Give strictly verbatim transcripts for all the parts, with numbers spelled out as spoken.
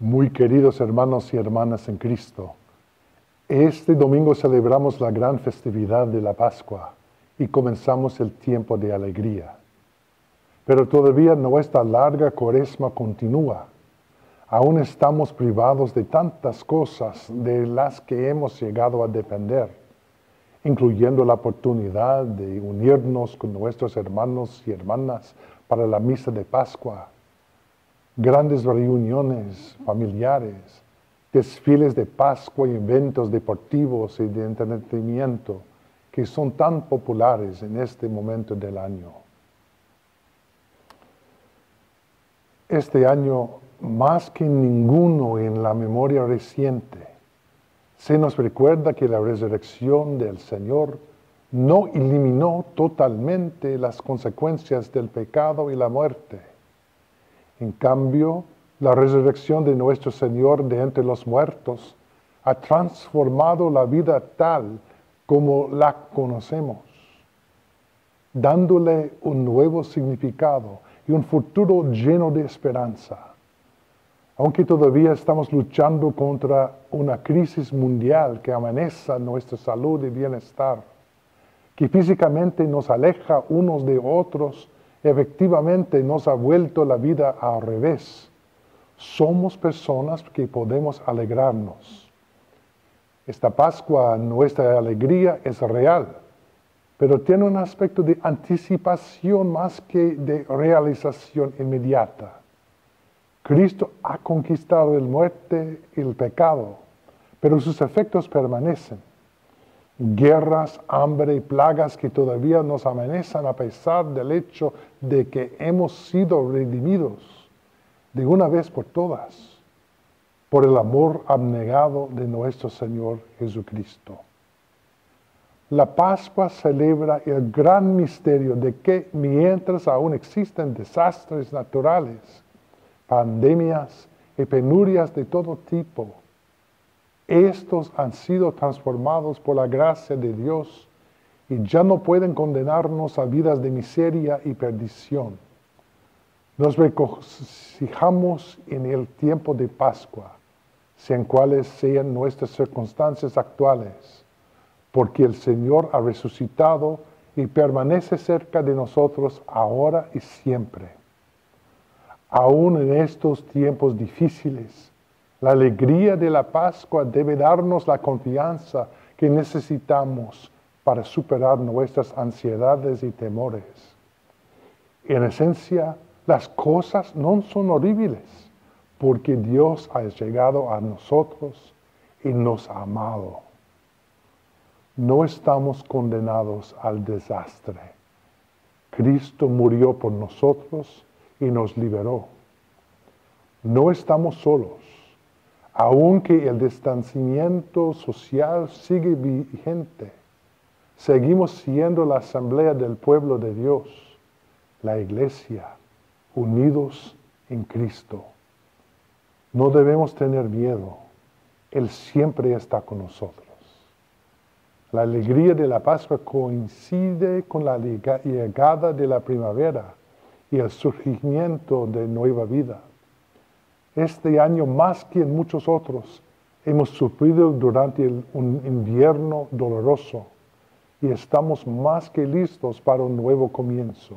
Muy queridos hermanos y hermanas en Cristo, este domingo celebramos la gran festividad de la Pascua y comenzamos el tiempo de alegría. Pero todavía nuestra larga cuaresma continúa. Aún estamos privados de tantas cosas de las que hemos llegado a depender, incluyendo la oportunidad de unirnos con nuestros hermanos y hermanas para la misa de Pascua, grandes reuniones familiares, desfiles de Pascua y eventos deportivos y de entretenimiento que son tan populares en este momento del año. Este año, más que ninguno en la memoria reciente, se nos recuerda que la resurrección del Señor no eliminó totalmente las consecuencias del pecado y la muerte. En cambio, la resurrección de nuestro Señor de entre los muertos ha transformado la vida tal como la conocemos, dándole un nuevo significado y un futuro lleno de esperanza. Aunque todavía estamos luchando contra una crisis mundial que amenaza nuestra salud y bienestar, que físicamente nos aleja unos de otros, efectivamente nos ha vuelto la vida al revés. Somos personas que podemos alegrarnos. Esta Pascua, nuestra alegría es real, pero tiene un aspecto de anticipación más que de realización inmediata. Cristo ha conquistado la muerte y el pecado, pero sus efectos permanecen. Guerras, hambre y plagas que todavía nos amenazan a pesar del hecho de que hemos sido redimidos de una vez por todas por el amor abnegado de nuestro Señor Jesucristo. La Pascua celebra el gran misterio de que mientras aún existen desastres naturales, pandemias y penurias de todo tipo, estos han sido transformados por la gracia de Dios y ya no pueden condenarnos a vidas de miseria y perdición. Nos regocijamos en el tiempo de Pascua, sean cuales sean nuestras circunstancias actuales, porque el Señor ha resucitado y permanece cerca de nosotros ahora y siempre. Aún en estos tiempos difíciles, la alegría de la Pascua debe darnos la confianza que necesitamos para superar nuestras ansiedades y temores. En esencia, las cosas no son horribles, porque Dios ha llegado a nosotros y nos ha amado. No estamos condenados al desastre. Cristo murió por nosotros y nos liberó. No estamos solos. Aunque el distanciamiento social sigue vigente, seguimos siendo la asamblea del pueblo de Dios, la iglesia, unidos en Cristo. No debemos tener miedo. Él siempre está con nosotros. La alegría de la Pascua coincide con la llegada de la primavera y el surgimiento de nueva vida. Este año, más que en muchos otros, hemos sufrido durante el, un invierno doloroso y estamos más que listos para un nuevo comienzo.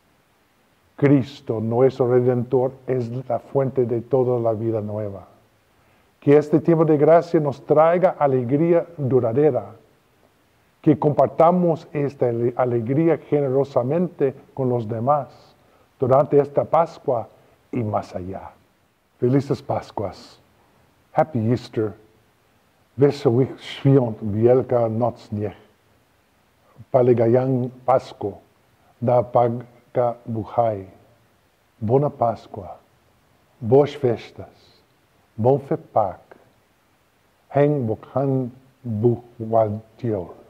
Cristo, nuestro Redentor, es la fuente de toda la vida nueva. Que este tiempo de gracia nos traiga alegría duradera. Que compartamos esta alegría generosamente con los demás durante esta Pascua y más allá. Felices Pascuas. Happy Easter. Wesołych świąt wielkanocnych. Paligayang Pasko. Da Pagka Buhay. Bona Pascua. Boas festas. Bom fepak. Heng Bokhan Buhwadiol.